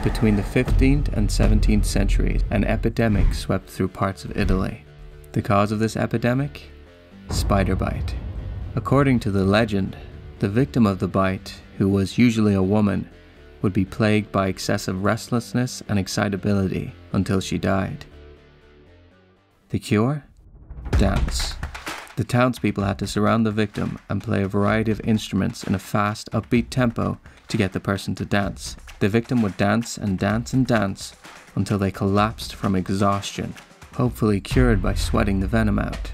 Between the 15th and 17th centuries, an epidemic swept through parts of Italy. The cause of this epidemic? Spider bite. According to the legend, the victim of the bite, who was usually a woman, would be plagued by excessive restlessness and excitability until she died. The cure? Dance. The townspeople had to surround the victim and play a variety of instruments in a fast, upbeat tempo to get the person to dance. The victim would dance and dance and dance until they collapsed from exhaustion, hopefully cured by sweating the venom out.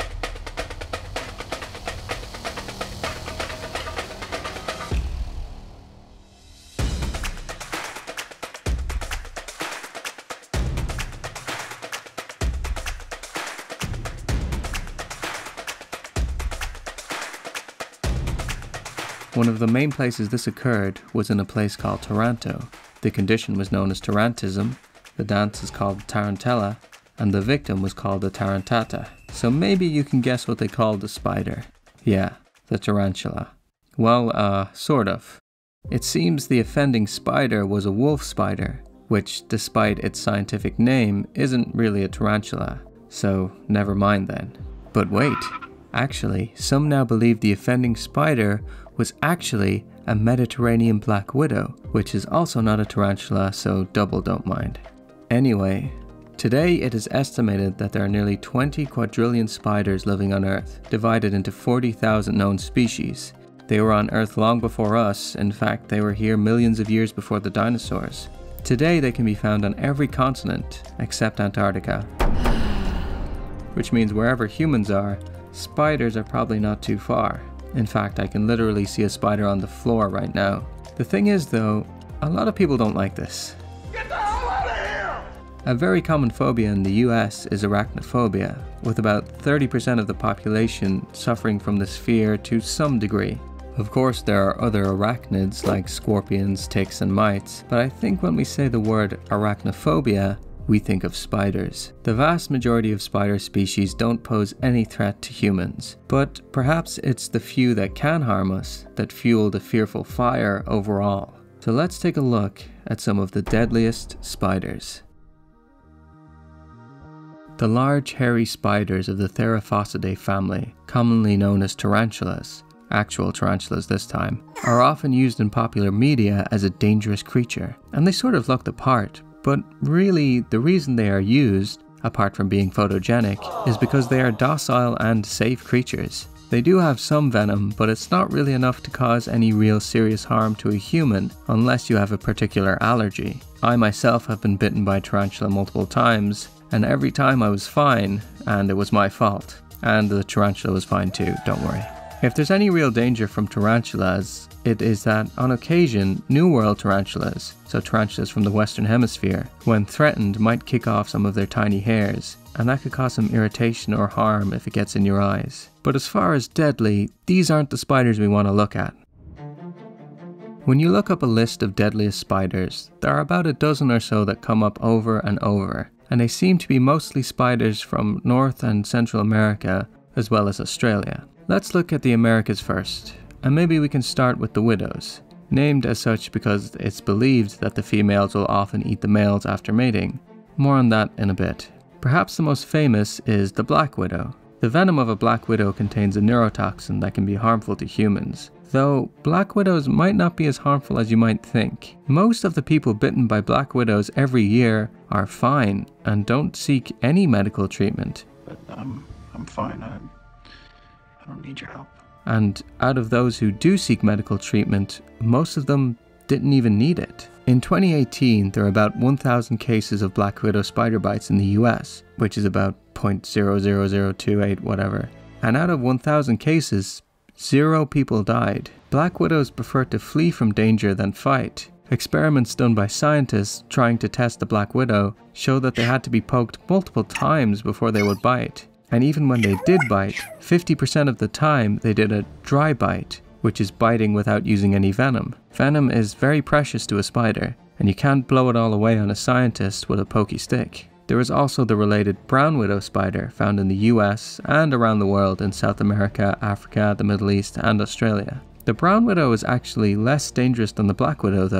One of the main places this occurred was in a place called Taranto. The condition was known as tarantism, the dance is called Tarantella, and the victim was called the Tarantata. So maybe you can guess what they called the spider. Yeah, the tarantula. Well, sort of. It seems the offending spider was a wolf spider, which, despite its scientific name, isn't really a tarantula. So never mind then. But wait, actually, some now believe the offending spider was actually a Mediterranean black widow, which is also not a tarantula, so double don't mind. Anyway, today it is estimated that there are nearly 20 quadrillion spiders living on Earth, divided into 40,000 known species. They were on Earth long before us, in fact they were here millions of years before the dinosaurs. Today they can be found on every continent, except Antarctica. Which means wherever humans are, spiders are probably not too far. In fact, I can literally see a spider on the floor right now. The thing is though, a lot of people don't like this. Get the hell out of here! A very common phobia in the US is arachnophobia, with about 30% of the population suffering from this fear to some degree. Of course, there are other arachnids like scorpions, ticks, and mites, but I think when we say the word arachnophobia, we think of spiders. The vast majority of spider species don't pose any threat to humans, but perhaps it's the few that can harm us that fuel the fearful fire overall. So let's take a look at some of the deadliest spiders. The large hairy spiders of the Theraphosidae family, commonly known as tarantulas, actual tarantulas this time, are often used in popular media as a dangerous creature, and they sort of look the part. But really, the reason they are used, apart from being photogenic, is because they are docile and safe creatures. They do have some venom, but it's not really enough to cause any real serious harm to a human unless you have a particular allergy. I myself have been bitten by a tarantula multiple times, and every time I was fine, and it was my fault. And the tarantula was fine too, don't worry. If there's any real danger from tarantulas, it is that on occasion, New World tarantulas, so tarantulas from the Western Hemisphere, when threatened might kick off some of their tiny hairs, and that could cause some irritation or harm if it gets in your eyes. But as far as deadly, these aren't the spiders we want to look at. When you look up a list of deadliest spiders, there are about a dozen or so that come up over and over, and they seem to be mostly spiders from North and Central America, as well as Australia. Let's look at the Americas first, and maybe we can start with the widows, named as such because it's believed that the females will often eat the males after mating. More on that in a bit. Perhaps the most famous is the black widow. The venom of a black widow contains a neurotoxin that can be harmful to humans, though black widows might not be as harmful as you might think. Most of the people bitten by black widows every year are fine and don't seek any medical treatment. But I'm fine. I don't need your help. And out of those who do seek medical treatment, most of them didn't even need it. In 2018, there are about 1,000 cases of black widow spider bites in the US, which is about 0.00028 whatever. And out of 1,000 cases, 0 people died. Black widows prefer to flee from danger than fight. Experiments done by scientists trying to test the black widow show that they had to be poked multiple times before they would bite. And even when they did bite, 50% of the time they did a dry bite, which is biting without using any venom. Venom is very precious to a spider, and you can't blow it all away on a scientist with a pokey stick. There is also the related brown widow spider found in the US and around the world in South America, Africa, the Middle East, and Australia. The brown widow is actually less dangerous than the black widow though,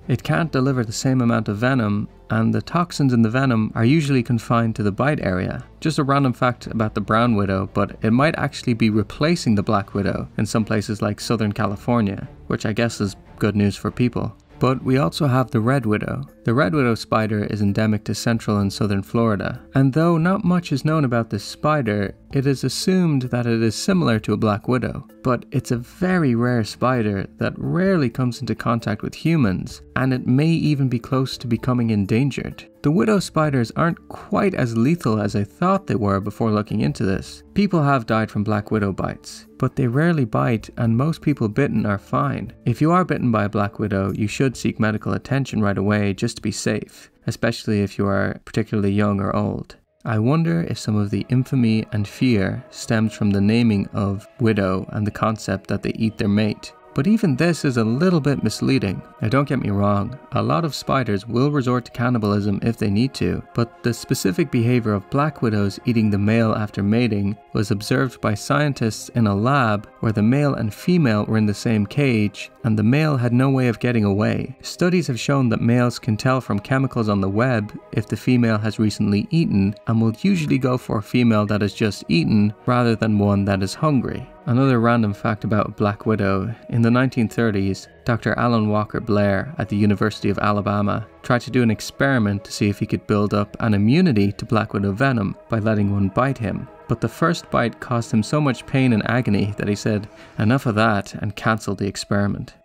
It can't deliver the same amount of venom, and the toxins in the venom are usually confined to the bite area. Just a random fact about the brown widow, but it might actually be replacing the black widow in some places like Southern California, which I guess is good news for people. But we also have the red widow. The red widow spider is endemic to central and southern Florida, and though not much is known about this spider, it is assumed that it is similar to a black widow. But it's a very rare spider that rarely comes into contact with humans, and it may even be close to becoming endangered. The widow spiders aren't quite as lethal as I thought they were before looking into this. People have died from black widow bites, but they rarely bite, and most people bitten are fine. If you are bitten by a black widow, you should seek medical attention right away just to be safe, especially if you are particularly young or old. I wonder if some of the infamy and fear stems from the naming of widow and the concept that they eat their mate. But even this is a little bit misleading. Now don't get me wrong, a lot of spiders will resort to cannibalism if they need to, but the specific behavior of black widows eating the male after mating was observed by scientists in a lab where the male and female were in the same cage and the male had no way of getting away. Studies have shown that males can tell from chemicals on the web if the female has recently eaten and will usually go for a female that has just eaten rather than one that is hungry. Another random fact about black widow: in the 1930s, Dr. Alan Walker Blair at the University of Alabama tried to do an experiment to see if he could build up an immunity to black widow venom by letting one bite him. But the first bite caused him so much pain and agony that he said, "Enough of that," and cancelled the experiment.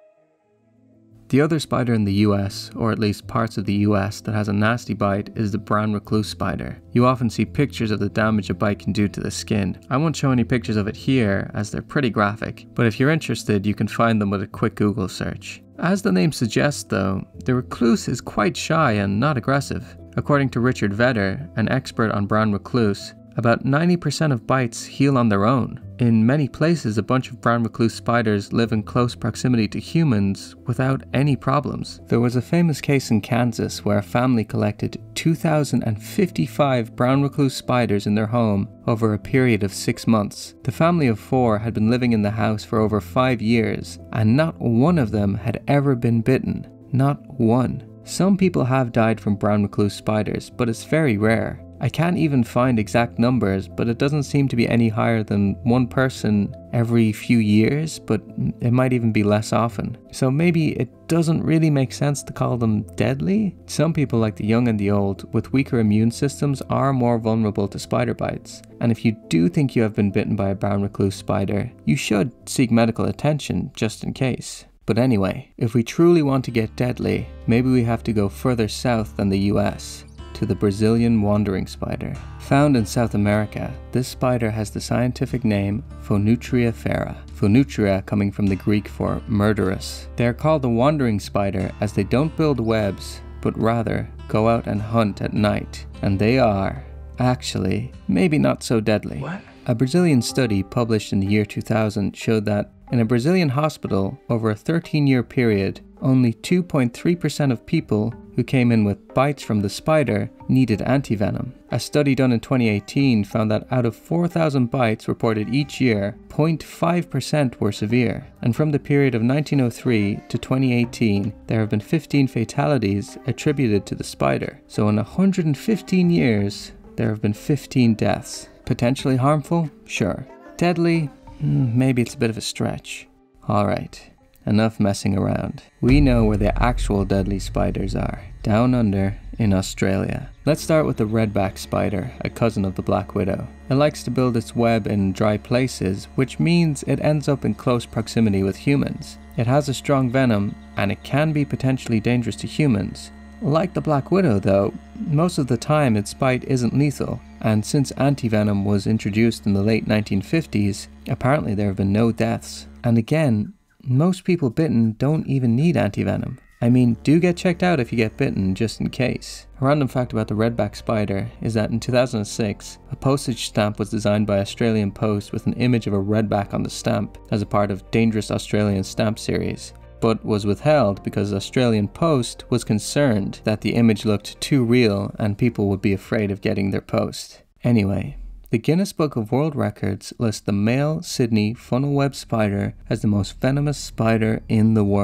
The other spider in the US, or at least parts of the US, that has a nasty bite is the brown recluse spider. You often see pictures of the damage a bite can do to the skin. I won't show any pictures of it here as they're pretty graphic, but if you're interested you can find them with a quick Google search. As the name suggests though, the recluse is quite shy and not aggressive. According to Richard Vedder, an expert on brown recluse, about 90% of bites heal on their own. In many places, a bunch of brown recluse spiders live in close proximity to humans without any problems. There was a famous case in Kansas where a family collected 2,055 brown recluse spiders in their home over a period of 6 months. The family of 4 had been living in the house for over 5 years, and not one of them had ever been bitten. Not one. Some people have died from brown recluse spiders, but it's very rare. I can't even find exact numbers, but it doesn't seem to be any higher than 1 person every few years, but it might even be less often. So maybe it doesn't really make sense to call them deadly. Some people, like the young and the old, with weaker immune systems are more vulnerable to spider bites. And if you do think you have been bitten by a brown recluse spider, you should seek medical attention just in case. But anyway, if we truly want to get deadly, maybe we have to go further south than the US. To the Brazilian wandering spider. Found in South America, this spider has the scientific name Phoneutria fera. Phoneutria coming from the Greek for murderous. They are called the wandering spider as they don't build webs, but rather go out and hunt at night. And they are, actually, maybe not so deadly. What? A Brazilian study published in the year 2000 showed that in a Brazilian hospital over a 13-year period, only 2.3% of people who came in with bites from the spider needed antivenom. A study done in 2018 found that out of 4,000 bites reported each year, 0.5% were severe. And from the period of 1903 to 2018, there have been 15 fatalities attributed to the spider. So in 115 years, there have been 15 deaths. Potentially harmful? Sure. Deadly? Maybe it's a bit of a stretch. Alright. Enough messing around. We know where the actual deadly spiders are. Down under in Australia. Let's start with the redback spider, a cousin of the black widow. It likes to build its web in dry places, which means it ends up in close proximity with humans. It has a strong venom, and it can be potentially dangerous to humans. Like the black widow though, most of the time its bite isn't lethal, and since antivenom was introduced in the late 1950s, apparently there have been no deaths. And again, most people bitten don't even need antivenom. I mean, do get checked out if you get bitten, just in case. A random fact about the redback spider is that in 2006, a postage stamp was designed by Australian Post with an image of a redback on the stamp as a part of Dangerous Australian Stamp series, but was withheld because Australian Post was concerned that the image looked too real and people would be afraid of getting their post. Anyway, the Guinness Book of World Records lists the male Sydney funnel web spider as the most venomous spider in the world.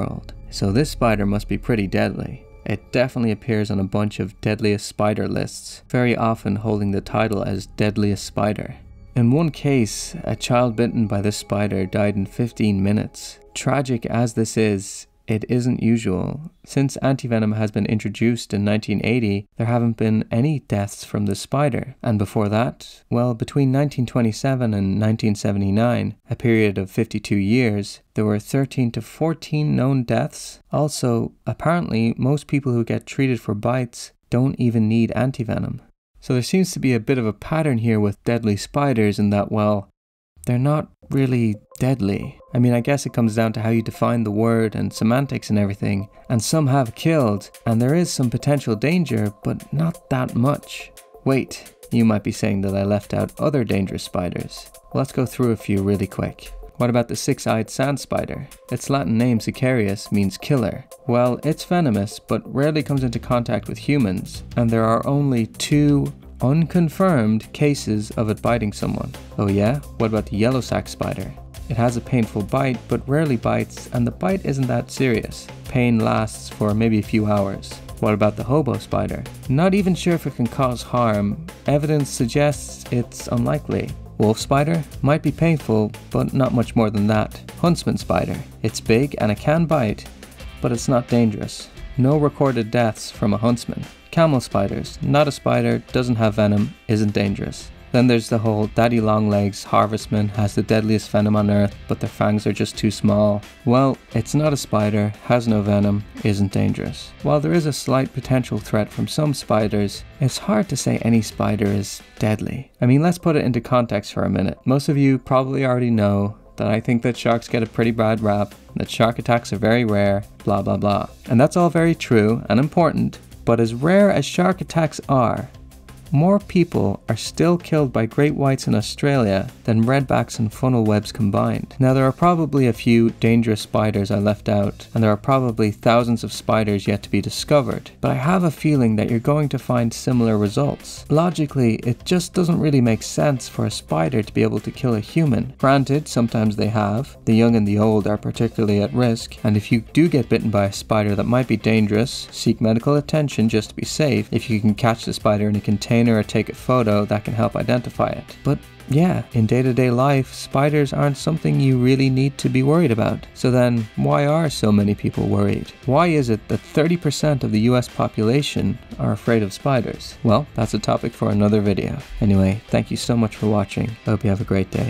So this spider must be pretty deadly. It definitely appears on a bunch of Deadliest Spider lists, very often holding the title as Deadliest Spider. In one case, a child bitten by this spider died in 15 minutes. Tragic as this is, it isn't usual. Since antivenom has been introduced in 1980, there haven't been any deaths from the spider. And before that, well, between 1927 and 1979, a period of 52 years, there were 13 to 14 known deaths. Also, apparently, most people who get treated for bites don't even need antivenom. So there seems to be a bit of a pattern here with deadly spiders in that, well, they're not really deadly. I mean, I guess it comes down to how you define the word and semantics and everything. And some have killed, and there is some potential danger, but not that much. Wait, you might be saying that I left out other dangerous spiders. Well, let's go through a few really quick. What about the six-eyed sand spider? Its Latin name, Sicarius, means killer. Well, it's venomous, but rarely comes into contact with humans, and there are only 2 unconfirmed cases of it biting someone. Oh yeah? What about the yellow sac spider? It has a painful bite, but rarely bites, and the bite isn't that serious. Pain lasts for maybe a few hours. What about the hobo spider? Not even sure if it can cause harm. Evidence suggests it's unlikely. Wolf spider? Might be painful, but not much more than that. Huntsman spider. It's big and it can bite, but it's not dangerous. No recorded deaths from a huntsman. Camel spiders, not a spider, doesn't have venom, isn't dangerous. Then there's the whole daddy long legs harvestman has the deadliest venom on earth, but their fangs are just too small. Well, it's not a spider, has no venom, isn't dangerous. While there is a slight potential threat from some spiders, it's hard to say any spider is deadly. I mean, let's put it into context for a minute. Most of you probably already know that I think that sharks get a pretty bad rap, that shark attacks are very rare, blah blah blah. And that's all very true and important, but as rare as shark attacks are, more people are still killed by great whites in Australia than redbacks and funnel webs combined. Now there are probably a few dangerous spiders I left out, and there are probably thousands of spiders yet to be discovered, but I have a feeling that you're going to find similar results. Logically, it just doesn't really make sense for a spider to be able to kill a human. Granted, sometimes they have. The young and the old are particularly at risk, and if you do get bitten by a spider that might be dangerous, seek medical attention just to be safe. If you can catch the spider in a container or take a photo, that can help identify it. But yeah, in day-to-day life, spiders aren't something you really need to be worried about. So then, why are so many people worried? Why is it that 30% of the US population are afraid of spiders? Well, that's a topic for another video. Anyway, thank you so much for watching. I hope you have a great day.